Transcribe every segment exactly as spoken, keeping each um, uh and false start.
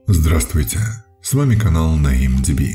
Здравствуйте, с вами канал NameDB.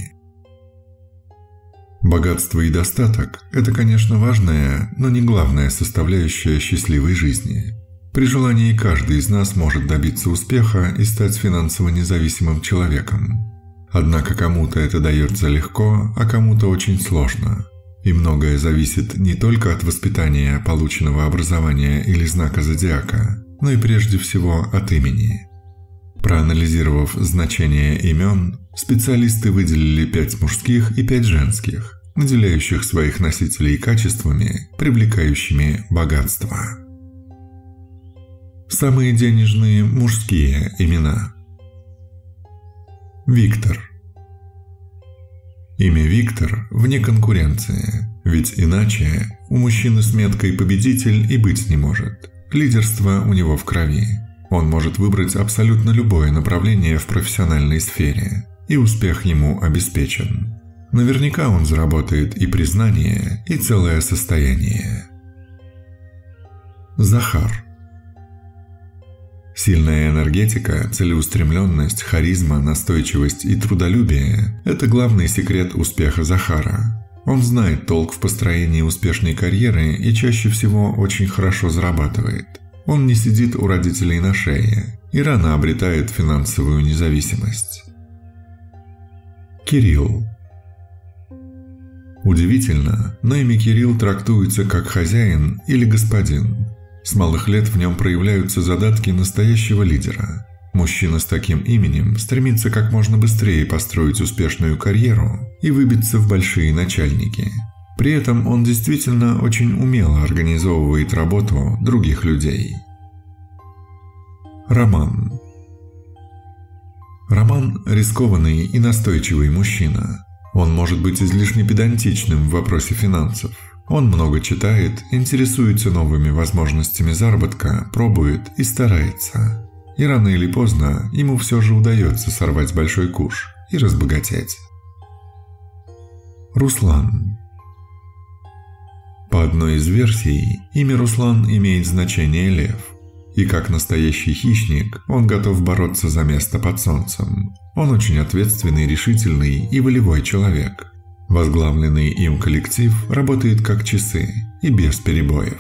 Богатство и достаток – это, конечно, важная, но не главная составляющая счастливой жизни. При желании каждый из нас может добиться успеха и стать финансово независимым человеком. Однако кому-то это дается легко, а кому-то очень сложно. И многое зависит не только от воспитания, полученного образования или знака зодиака, но и прежде всего от имени. Проанализировав значение имен, специалисты выделили пять мужских и пять женских, наделяющих своих носителей качествами, привлекающими богатство. Самые денежные мужские имена. Виктор. Имя Виктор вне конкуренции, ведь иначе у мужчины с меткой «победитель» и быть не может. Лидерство у него в крови. Он может выбрать абсолютно любое направление в профессиональной сфере, и успех ему обеспечен. Наверняка он заработает и признание, и целое состояние. Захар. Сильная энергетика, целеустремленность, харизма, настойчивость и трудолюбие – это главный секрет успеха Захара. Он знает толк в построении успешной карьеры и чаще всего очень хорошо зарабатывает. Он не сидит у родителей на шее и рано обретает финансовую независимость. Кирилл. Удивительно, но имя Кирилл трактуется как хозяин или господин. С малых лет в нем проявляются задатки настоящего лидера. Мужчина с таким именем стремится как можно быстрее построить успешную карьеру и выбиться в большие начальники. При этом он действительно очень умело организовывает работу других людей. Роман. Роман – рискованный и настойчивый мужчина. Он может быть излишне педантичным в вопросе финансов. Он много читает, интересуется новыми возможностями заработка, пробует и старается. И рано или поздно ему все же удается сорвать большой куш и разбогатеть. Руслан. По одной из версий, имя Руслан имеет значение «лев». И как настоящий хищник, он готов бороться за место под солнцем. Он очень ответственный, решительный и волевой человек. Возглавленный им коллектив работает как часы и без перебоев.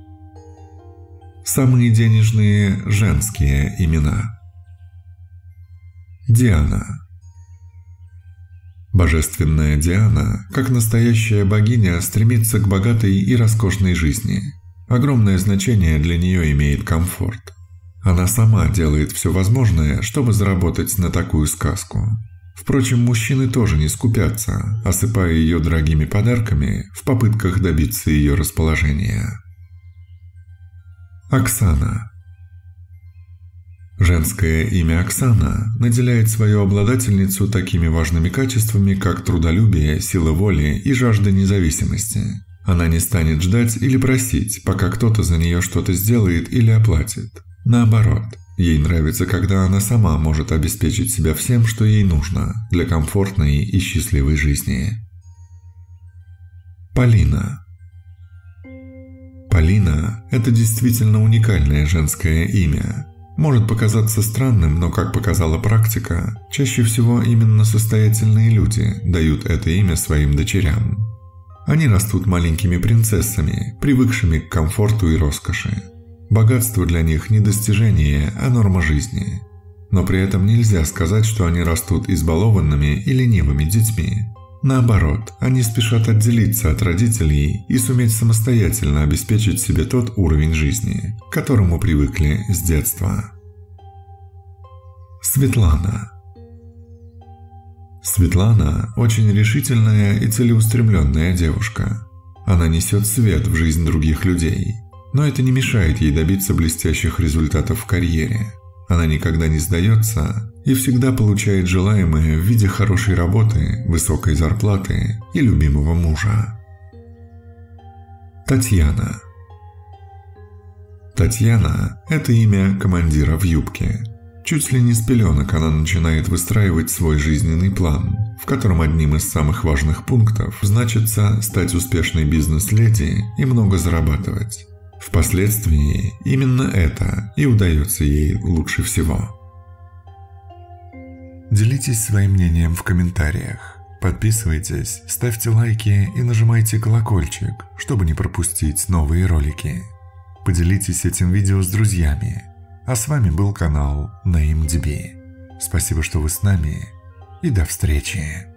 Самые денежные женские имена. Диана. Божественная Диана, как настоящая богиня, стремится к богатой и роскошной жизни. Огромное значение для нее имеет комфорт. Она сама делает все возможное, чтобы заработать на такую сказку. Впрочем, мужчины тоже не скупятся, осыпая ее дорогими подарками в попытках добиться ее расположения. Оксана. Женское имя Оксана наделяет свою обладательницу такими важными качествами, как трудолюбие, сила воли и жажда независимости. Она не станет ждать или просить, пока кто-то за нее что-то сделает или оплатит. Наоборот, ей нравится, когда она сама может обеспечить себя всем, что ей нужно для комфортной и счастливой жизни. Полина. Полина – это действительно уникальное женское имя. Может показаться странным, но, как показала практика, чаще всего именно состоятельные люди дают это имя своим дочерям. Они растут маленькими принцессами, привыкшими к комфорту и роскоши. Богатство для них не достижение, а норма жизни. Но при этом нельзя сказать, что они растут избалованными и ленивыми детьми. Наоборот, они спешат отделиться от родителей и суметь самостоятельно обеспечить себе тот уровень жизни, к которому привыкли с детства. Светлана. Светлана – очень решительная и целеустремленная девушка. Она несет свет в жизнь других людей, но это не мешает ей добиться блестящих результатов в карьере. Она никогда не сдается и всегда получает желаемое в виде хорошей работы, высокой зарплаты и любимого мужа. Татьяна. Татьяна – это имя командира в юбке. Чуть ли не с пеленок она начинает выстраивать свой жизненный план, в котором одним из самых важных пунктов значится стать успешной бизнес-леди и много зарабатывать. Впоследствии именно это и удается ей лучше всего. Делитесь своим мнением в комментариях. Подписывайтесь, ставьте лайки и нажимайте колокольчик, чтобы не пропустить новые ролики. Поделитесь этим видео с друзьями. А с вами был канал NameDB. Спасибо, что вы с нами, и до встречи.